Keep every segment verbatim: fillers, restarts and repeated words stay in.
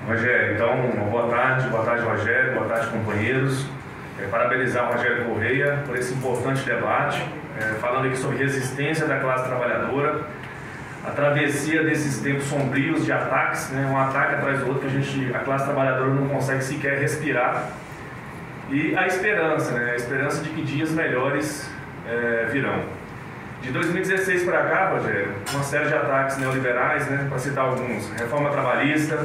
Rogério, então, boa tarde, boa tarde, Rogério, boa tarde, companheiros. É, parabenizar o Rogério Correia por esse importante debate, é, falando aqui sobre resistência da classe trabalhadora, a travessia desses tempos sombrios de ataques, né, um ataque atrás do outro que a, gente, a classe trabalhadora não consegue sequer respirar, e a esperança, né, a esperança de que dias melhores é, virão. De dois mil e dezesseis para cá, Rogério, uma série de ataques neoliberais, né, para citar alguns: reforma trabalhista,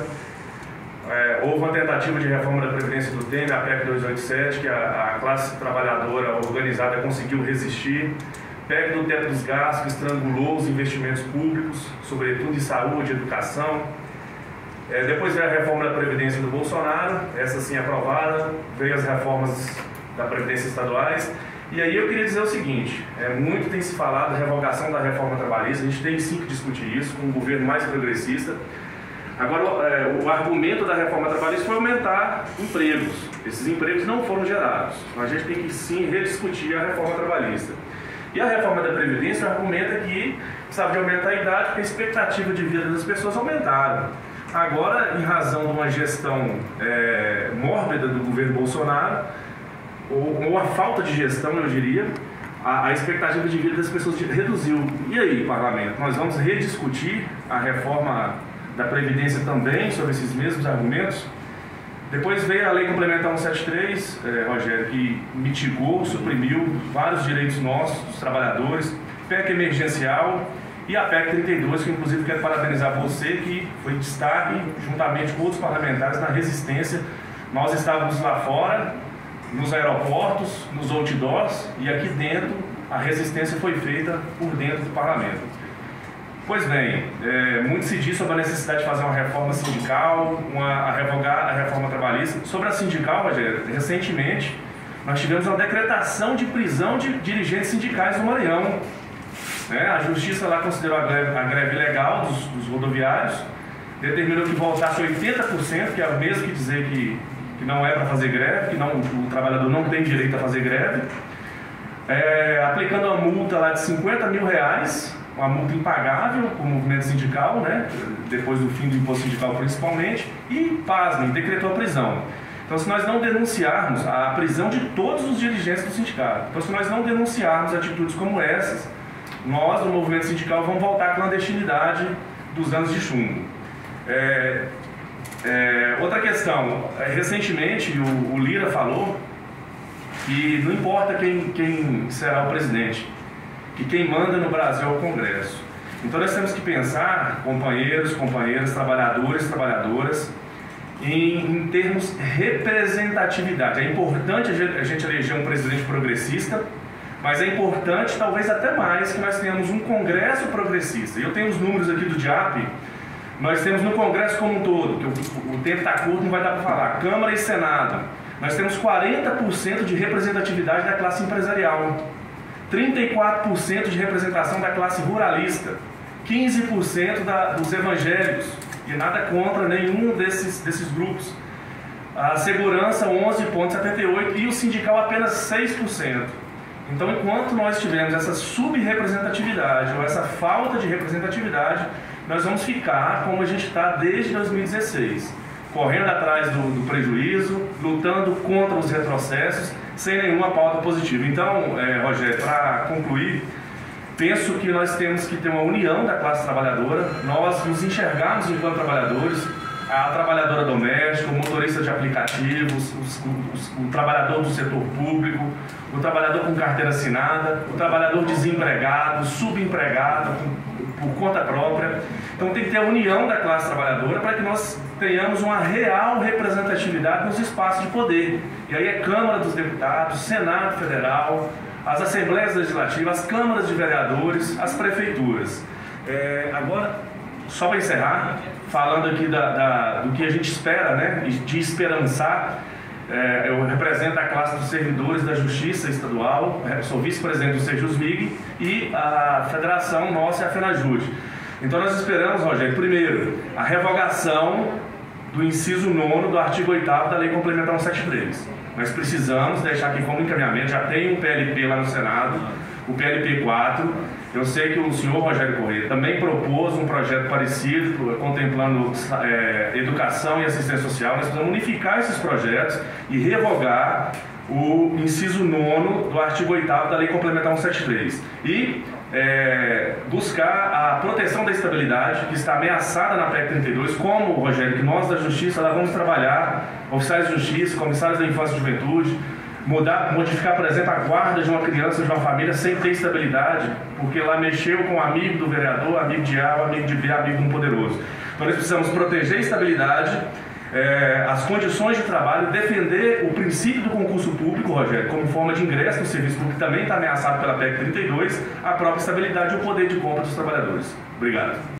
é, houve uma tentativa de reforma da Previdência do Temer, a P E C duzentos e oitenta e sete, que a, a classe trabalhadora organizada conseguiu resistir, P E C do teto dos gastos, que estrangulou os investimentos públicos, sobretudo em saúde e educação. É, depois veio a reforma da Previdência do Bolsonaro, essa sim aprovada, veio as reformas da Previdência estaduais. E aí eu queria dizer o seguinte, é, muito tem se falado da revogação da reforma trabalhista, a gente tem sim que discutir isso com um governo mais progressista. Agora, é, o argumento da reforma trabalhista foi aumentar empregos. Esses empregos não foram gerados. Então a gente tem que sim rediscutir a reforma trabalhista. E a reforma da Previdência argumenta que precisava de aumentar a idade porque a expectativa de vida das pessoas aumentaram. Agora, em razão de uma gestão é, mórbida do governo Bolsonaro, ou, ou a falta de gestão, eu diria, a, a expectativa de vida das pessoas reduziu. E aí, parlamento, nós vamos rediscutir a reforma da Previdência também sobre esses mesmos argumentos? Depois veio a Lei Complementar cento e setenta e três, é, Rogério, que mitigou, suprimiu vários direitos nossos, dos trabalhadores, P E C emergencial e a P E C trinta e dois, que inclusive quero parabenizar você, que foi destaque, juntamente com outros parlamentares, na resistência. Nós estávamos lá fora, nos aeroportos, nos outdoors, e aqui dentro a resistência foi feita por dentro do parlamento. Pois bem, é, muito se diz sobre a necessidade de fazer uma reforma sindical, uma, a revogar a reforma trabalhista. Sobre a sindical, Rogério, recentemente nós tivemos uma decretação de prisão de dirigentes sindicais no Maranhão. É, a justiça lá considerou a greve, a greve legal dos, dos rodoviários, determinou que voltasse oitenta por cento, que é o mesmo que dizer que, que não é para fazer greve, que não, o trabalhador não tem direito a fazer greve, é, aplicando uma multa lá de cinquenta mil reais, uma multa impagável para o movimento sindical, né, depois do fim do imposto sindical principalmente, e, pasmem, decretou a prisão. Então, se nós não denunciarmos a prisão de todos os dirigentes do sindicato, então se nós não denunciarmos atitudes como essas, nós, do movimento sindical, vamos voltar à clandestinidade dos anos de chumbo. É, é, outra questão, recentemente o, o Lira falou que não importa quem, quem será o presidente, que quem manda no Brasil é o Congresso. Então nós temos que pensar, companheiros, companheiras, trabalhadores, trabalhadoras, em, em termos representatividade. É importante a gente eleger um presidente progressista, mas é importante, talvez até mais, que nós tenhamos um Congresso progressista. E eu tenho os números aqui do D I A P, nós temos no Congresso como um todo, que o, o tempo está curto, não vai dar para falar, Câmara e Senado, nós temos quarenta por cento de representatividade da classe empresarial, trinta e quatro por cento de representação da classe ruralista, quinze por cento da, dos evangélicos, e nada contra nenhum desses, desses grupos. A segurança, onze vírgula setenta e oito por cento, e o sindical apenas seis por cento. Então, enquanto nós tivermos essa subrepresentatividade, ou essa falta de representatividade, nós vamos ficar como a gente está desde dois mil e dezesseis, correndo atrás do, do prejuízo, lutando contra os retrocessos, sem nenhuma pauta positiva. Então, é, Rogério, para concluir, penso que nós temos que ter uma união da classe trabalhadora, nós nos enxergarmos enquanto trabalhadores, a trabalhadora doméstica, o motorista de aplicativos, os, os, o trabalhador do setor público, o trabalhador com carteira assinada, o trabalhador desempregado, subempregado, por, por conta própria. Então tem que ter a união da classe trabalhadora para que nós tenhamos uma real representatividade nos espaços de poder. E aí é Câmara dos Deputados, Senado Federal, as Assembleias Legislativas, as Câmaras de Vereadores, as Prefeituras. É, agora, só para encerrar, falando aqui da, da, do que a gente espera, né, de esperançar, é, eu represento a classe dos servidores da Justiça Estadual, sou vice-presidente do Sejusmig e a federação nossa é a FENAJUDE. Então nós esperamos, Rogério, primeiro, a revogação do inciso nono do artigo oitavo da Lei Complementar cento e setenta e três. Nós precisamos deixar aqui como encaminhamento, já tem um P L P lá no Senado, o P L P quatro, Eu sei que o senhor Rogério Correia também propôs um projeto parecido, contemplando é, educação e assistência social. Nós precisamos unificar esses projetos e revogar o inciso nono do artigo oitavo da Lei Complementar cento e setenta e três. E é, buscar a proteção da estabilidade, que está ameaçada na P E C trinta e dois, como, Rogério, que nós da Justiça lá vamos trabalhar, oficiais de justiça, comissários da infância e juventude, Mudar, modificar, por exemplo, a guarda de uma criança, de uma família sem ter estabilidade, porque lá mexeu com o amigo do vereador, amigo de A, amigo de B, amigo do poderoso. Então nós precisamos proteger a estabilidade, é, as condições de trabalho, defender o princípio do concurso público, Rogério, como forma de ingresso no serviço público, que também está ameaçado pela P E C trinta e dois, a própria estabilidade e o poder de compra dos trabalhadores. Obrigado.